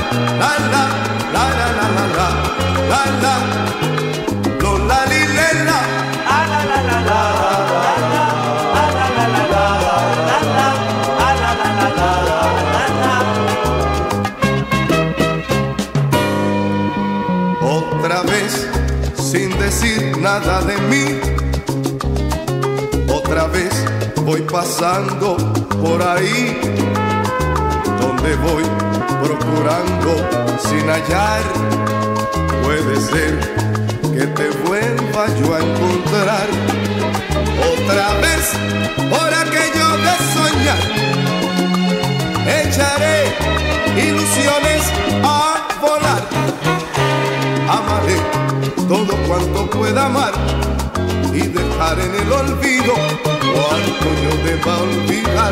la la, la la la la la, la la, lo la li le la, la la la la la, la la la la la, la la, la la la la la, la. Otra vez sin decir nada de mí, otra vez voy pasando por ahí, donde voy procurando sin hallar. Puede ser que te vuelva yo a encontrar otra vez por aquello de soñar. Echaré ilusiones a volar, amaré todo cuanto pueda amar y dejar en el olvido cuanto yo deba olvidar.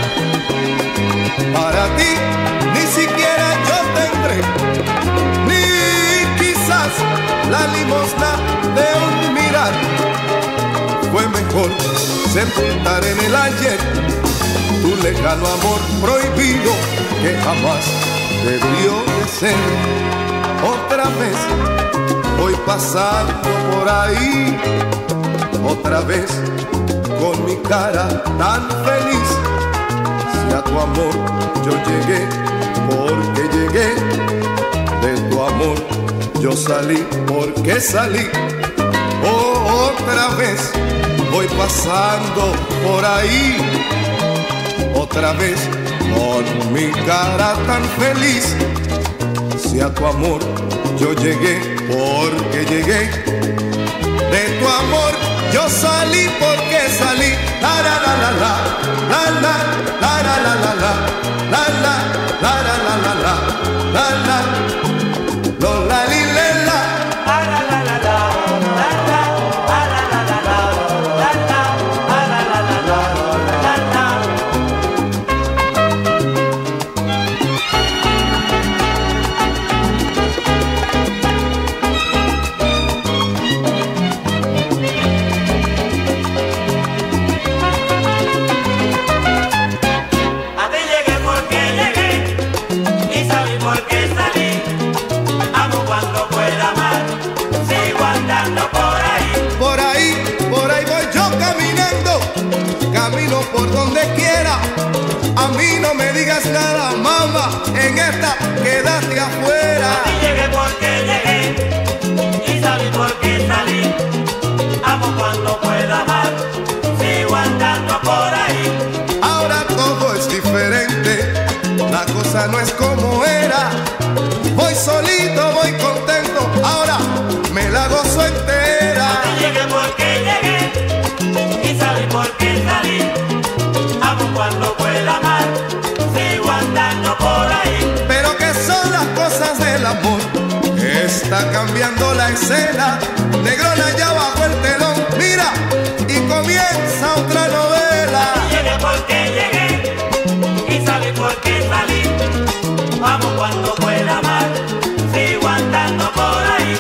Para ti ni siquiera yo tendré, ni quizás la limosna de un mirar. Fue mejor sepultar en el ayer tu lejano amor prohibido que jamás debió de ser. Otra vez voy pasando por ahí, otra vez con mi cara tan feliz. Si a tu amor yo llegué, porque llegué, de tu amor yo salí, porque salí. Oh, otra vez voy pasando por ahí, otra vez con mi cara tan feliz. Si a tu amor yo llegué, porque llegué, de tu amor yo salí, porque salí. La la la la la, la la la la la la la, la la la la la la la, la la, lo la li le la, la la la la la, la la, la la la la la, la la, la la la la la, la la. Por donde quiera, a mí no me digas nada, mamá, en esta quédate afuera. A ti llegué porque llegué y salí porque salí. Amo cuando pueda amar, sigo andando por ahí. Ahora todo es diferente, la cosa no es como era. Voy solito, voy contento, ahora me la gozo entera. A ti llegué porque llegué y salí porque salí. Amo cuando pueda amar, sigo andando por ahí. Pero que son las cosas del amor, está cambiando la escena. Negrona ya bajo el telón, mira, y comienza otra novela. Llegué porque llegué y salí porque salí. Amo cuando pueda amar, sigo andando por ahí.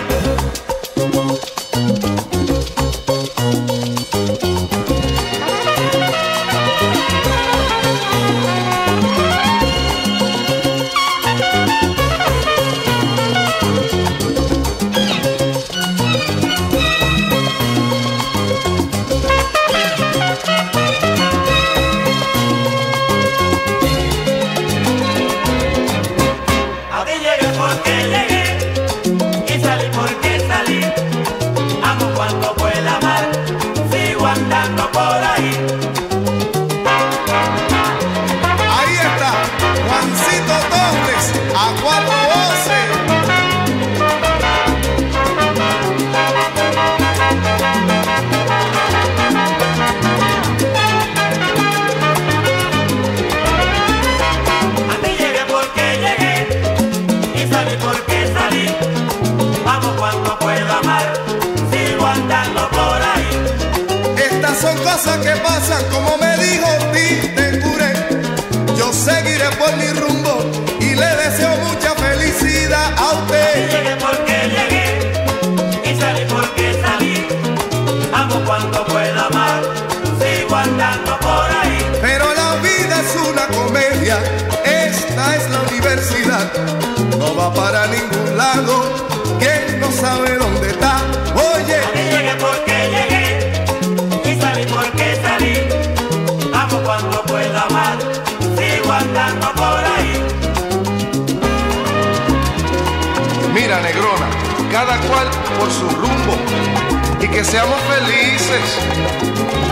Son cosas que pasan, como me dijo Tite Curé. Yo seguiré por mi rumbo y le deseo mucha felicidad a usted. Llegué porque llegué y salí porque salí. Amo cuando pueda amar, sigo andando por ahí. Pero la vida es una comedia, esta es la universidad. No mira, negrona, cada cual por su rumbo y que seamos felices.